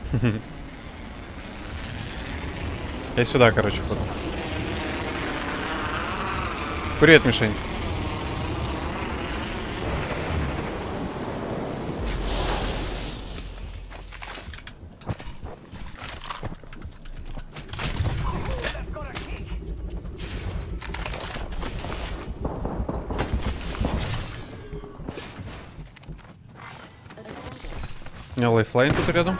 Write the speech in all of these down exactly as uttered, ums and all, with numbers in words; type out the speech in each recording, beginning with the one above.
Я сюда, короче, ходу. Привет, Мишень. У меня лайфлайн тут рядом.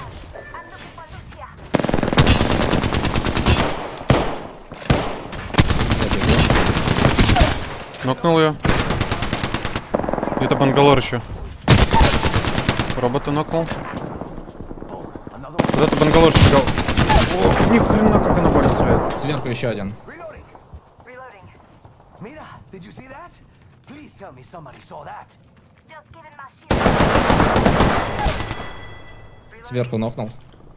Нокнул ее. Где-то бангалор еще. Робота нокнул. Куда-то бангалор шагал. О, ни хрена, как она больно стреляет. Сверху еще один. Сверху нокнул.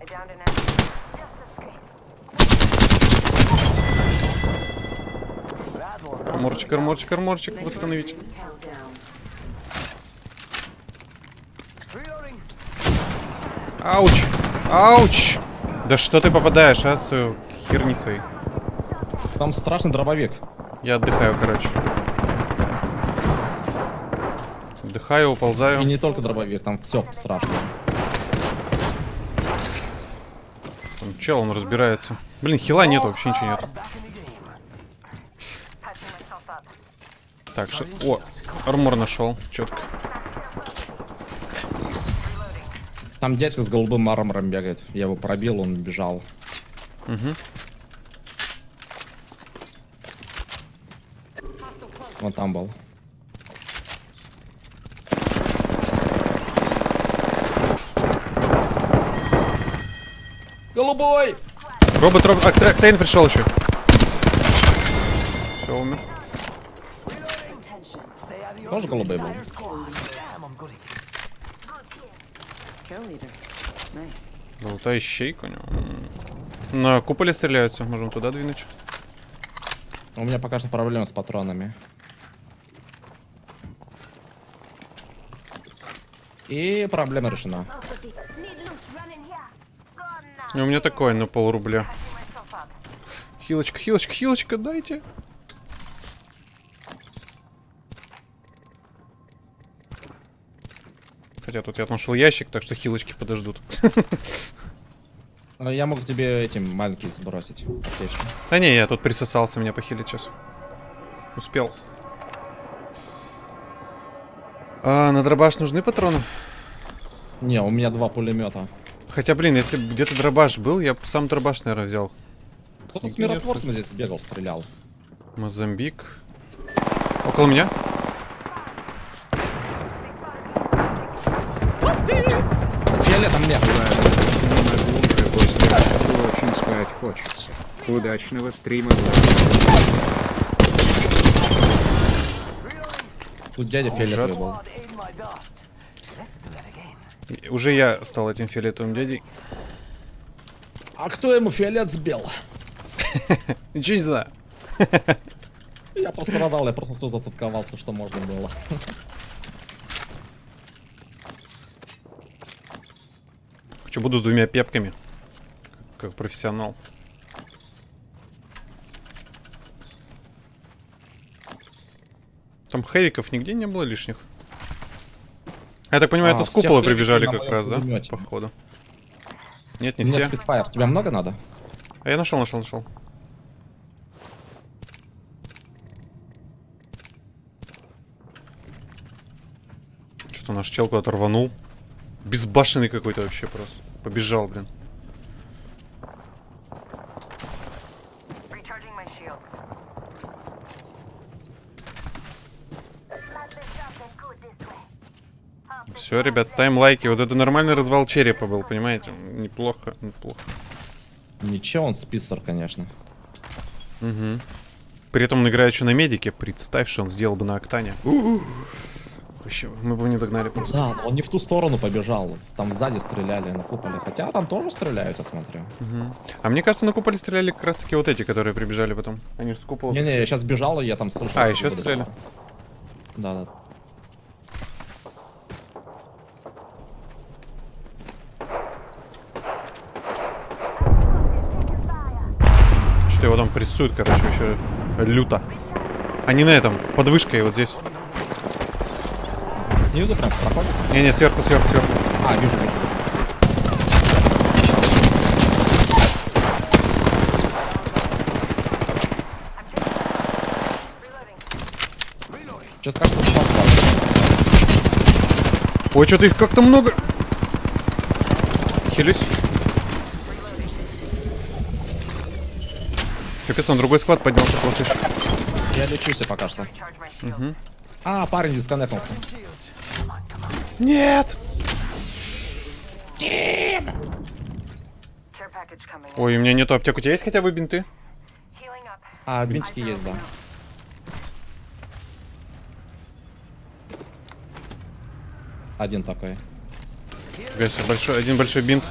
Арморчик, арморчик, арморчик, восстановить. Ауч! Ауч! Да что ты попадаешь, а, свою херни свои? Там страшный дробовик. Я отдыхаю, короче. Отдыхаю, уползаю. И не только дробовик, там все страшно. Там чел, он разбирается. Блин, хила нет, вообще ничего нет. Так, ш... О, армор нашел, четко. Там дядька с голубым армором бегает. Я его пробил, он бежал. Угу. Вот там был. Голубой! Робот, робот. А, Трей- Тейн пришел еще. Все, умер. Тоже голубой был. Золотая щейка у него. На куполе стреляются, можем туда двинуть. У меня пока что проблемы с патронами. И проблема решена. И у меня такой на пол рубля. Хилочка, хилочка, хилочка, дайте. Хотя тут я нашел ящик, так что хилочки подождут. Я могу тебе этим маленький сбросить. Отлично. Да не, я тут присосался, меня похилить сейчас. Успел. А, на дробаш нужны патроны? Не, у меня два пулемета. Хотя, блин, если бы где-то дробаш был, я бы сам дробаш, наверное, взял. Кто-то с миротворцем здесь бегал, стрелял. Мозамбик. Около меня? Фиолетом нет. Очень спать хочется. Удачного стрима. Тут дядя фиолетовый был. Уже я стал этим фиолетовым дядей. А кто ему фиолет сбил? Ничего не знаю. Я пострадал, я просто все зататковал, все, что можно было. Что, буду с двумя пепками. Как, как профессионал. Там хэвиков нигде не было лишних. Я так понимаю, А, это с все купола хэвики прибежали на как моем раз, да? пулемете. Походу. Нет, не У меня все. спидфайр. Тебя много надо? А я нашел, нашел, нашел. Что-то наш чел куда-то рванул. Безбашенный какой-то вообще просто. Побежал, блин. Все, ребят, ставим лайки. Вот это нормальный развал черепа был, понимаете? Неплохо, неплохо. Ничего, он спистер, конечно. Угу. При этом он играет еще на медике. Представь, что он сделал бы на Октане. Вообще, мы бы его не догнали просто. Да, но он не в ту сторону побежал. Там сзади стреляли на куполе. Хотя там тоже стреляют, я смотрю. Угу. А мне кажется, на куполе стреляли как раз таки вот эти, которые прибежали потом. Они же с купола. Не-не, я сейчас бежал, и я там слышал. А, еще стреляли? Да, да. что его там прессуют, короче, вообще люто. Они на этом, под вышкой вот здесь. Снизу прям проходит? Не-не, сверху, сверху, сверху. А, вижу, вижу. Что-то кажется, что попал. Ой, что-то их как-то много. Хилюсь. Капец, на другой склад поднялся просто. Я лечусь пока что. Угу. А, парень дисконнектнулся. Нет! Ой, у меня нету аптек. У тебя есть хотя бы бинты? А, бинтики есть, да. Один такой. Гайся, большой, один большой бинт.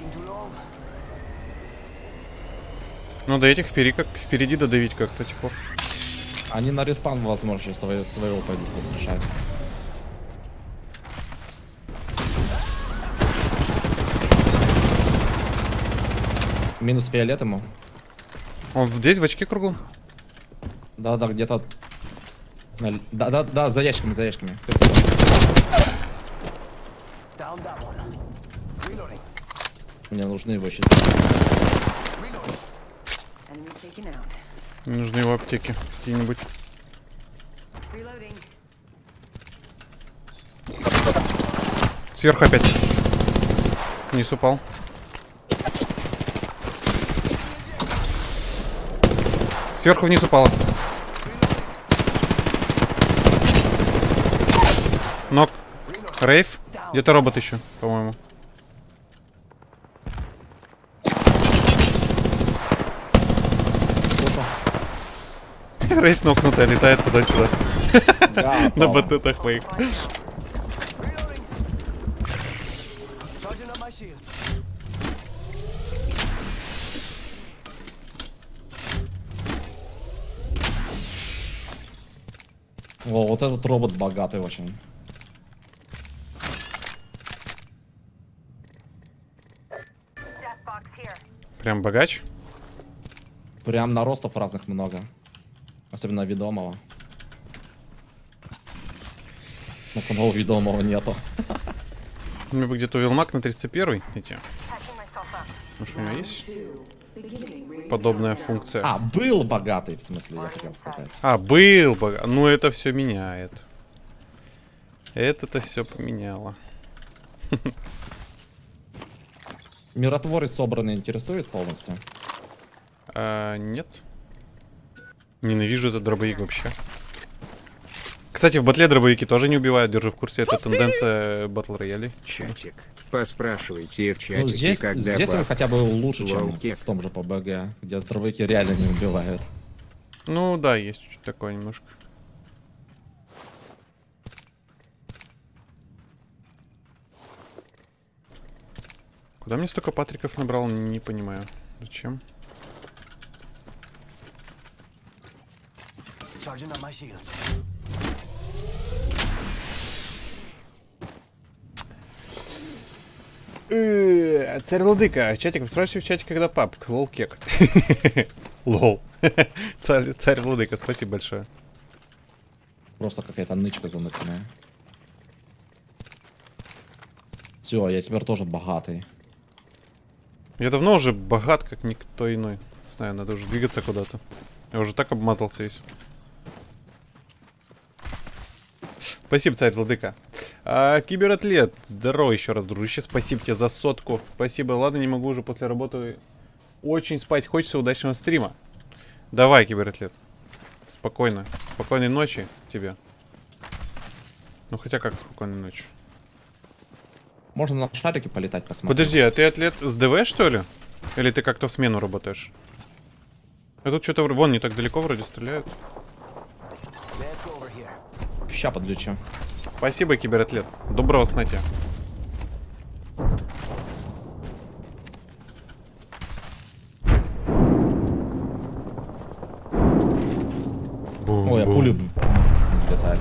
Ну, до этих впереди, как, впереди додавить как-то, типа. Они на респан, возможно, своего, своего пойдут воскрешать. Минус фиолет ему. Он здесь, в очке круглом? Да-да, где-то... Да-да-да, за ящиками, за ящиками. Мне нужны его щиты. Мне нужны его аптеки какие-нибудь. Сверху опять. Вниз упал. Сверху вниз упало. Нок. Рейв. Где-то робот еще, по-моему. Рейв нокнутая, летает туда-сюда. На батутах моих. О, вот этот робот богатый очень. Прям богач? Прям наростов разных много. Особенно ведомого. Но самого ведомого нету. У меня бы где-то Вилмак на тридцать первый идти. Может, у него есть подобная функция? А, был богатый, в смысле, я хотел сказать. А, был богатый. Ну, это все меняет. Это-то все поменяло. Миротворец собранный интересует полностью? А, нет. Ненавижу этот дробовик вообще. Кстати, в батле дробовики тоже не убивают, держу в курсе. Это тенденция батл роялей. Чатик. Поспрашивайте в чатике, Ну, здесь, когда здесь он баб- хотя бы лучше, чем Лоу-кек. в том же ПБГ, где дробовики реально не убивают. Ну да, есть чуть-чуть такое немножко. Куда мне столько патриков набрал, не понимаю. Зачем? Э, Царь Владыка, чатик, спрашивай в чате, когда пап. Лол кек. Лол. Царь, царь Владыка, спасибо большое. Просто какая-то нычка заныканная. Все, я теперь тоже богатый. Я давно уже богат, как никто иной. Не знаю, надо уже двигаться куда-то. Я уже так обмазался весь. Спасибо, царь Владыка. А, кибератлет, здорово еще раз, дружище. Спасибо тебе за сотку. Спасибо. Ладно, не могу уже после работы очень спать. Хочется удачного стрима. Давай, кибератлет. Спокойно. Спокойной ночи тебе. Ну, хотя как спокойной ночи. Можно на шарике полетать, посмотреть. Подожди, а ты атлет с ДВ, что ли? Или ты как-то в смену работаешь? А тут что-то... Вон, не так далеко вроде стреляют. Ща подлечу. Спасибо, кибератлет. Доброго сна тебе. Ой, а пули летают.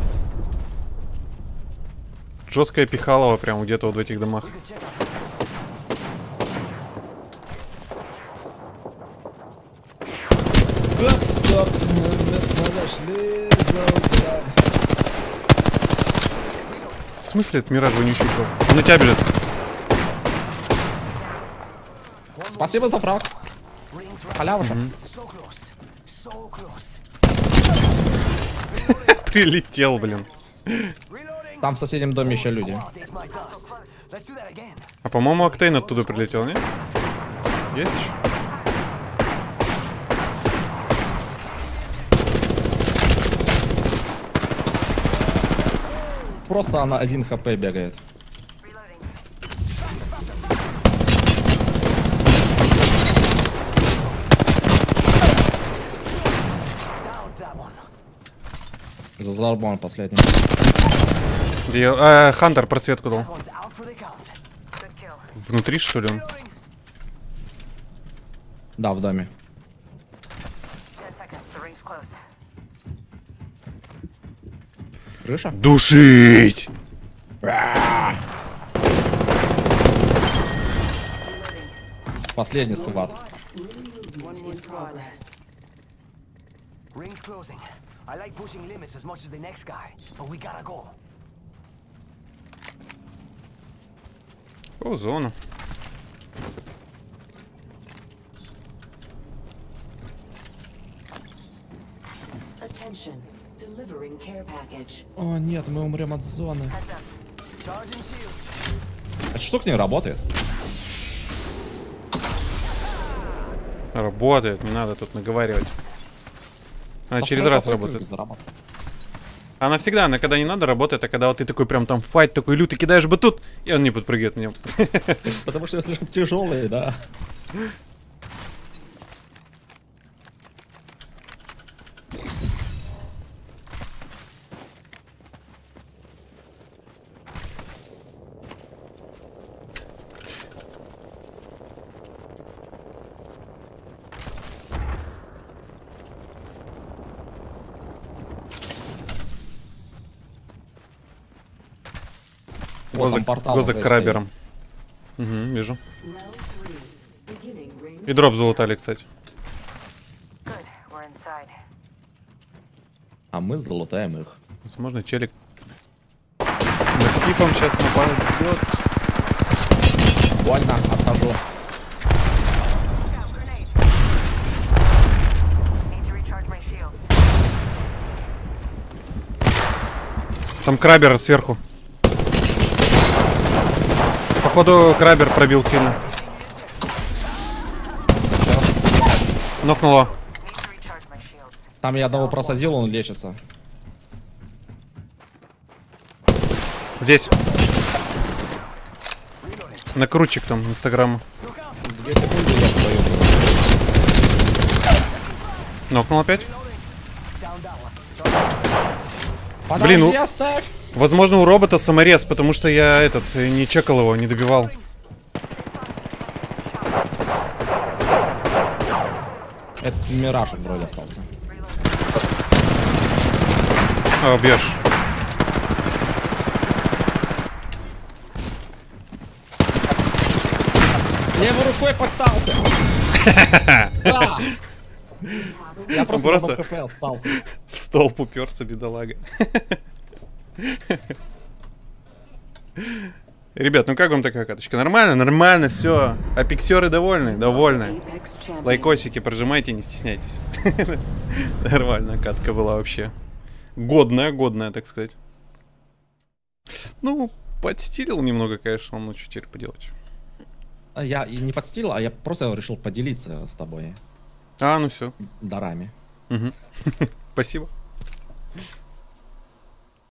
Жесткая пихалова прям где-то вот в этих домах. Стоп, стоп. Мы подошли за... В смысле это Мираж вонючий? Он на тебя бежит. Спасибо за фраг. Халявуша. Прилетел, блин. Там в соседнем доме еще люди. А по-моему, Октейн оттуда прилетел, нет? Есть еще? Просто она один хп бегает. За зарбон последний. Где я- а, Хантер просветку дал. Внутри, что ли, он? Да, в доме. Крыша? Душить! Последний сквад. Ring's closing. I like pushing limits as much as the next guy, but we gotta go. О, зона. Attention, delivering care package. О нет, мы умрем от зоны. Charging shields. Эта штука не работает. Работает, не надо тут наговаривать. Она через Повторяй раз попытку, работает. заработает. Она всегда, она когда не надо, работает, а когда вот ты такой прям там файт, такой лютый, кидаешь бы тут, и он не подпрыгивает на нем. Потому что я слишком тяжелый, да. Вот Гоза, там портал гоза уже крабером. Угу, вижу. Round three, beginning ring. И дроп залутали, кстати. Good, we're inside. А мы залутаем их. Возможно, челик с скифом сейчас нападет. Больно, отхожу. Need to recharge my shield. Там крабер сверху. Походу, крабер пробил сильно. Нокнуло. Need to recharge my shields. Там я одного просадил, он лечится. Здесь. Накрутчик там, инстаграма. Две секунды я твою. Нокнул опять. Подожди, Блин, ну- оставь! Возможно, у робота саморез, потому что я этот э, не чекал его, не добивал. Это Мираж вроде остался. А, убьешь. Левой рукой подтался! Да! Я просто на Просто- ХП остался. В столб уперся, бедолага. Ребят, ну как вам такая каточка? Нормально? Нормально, все. А пиксеры довольны? Довольны. Apex champions. Лайкосики прожимайте, не стесняйтесь. Нормальная катка была вообще. Годная, годная, так сказать. Ну, подстилил немного, конечно, ну что теперь поделать. А Я и не подстилил, а я просто решил поделиться с тобой А, ну все. дарами. Спасибо.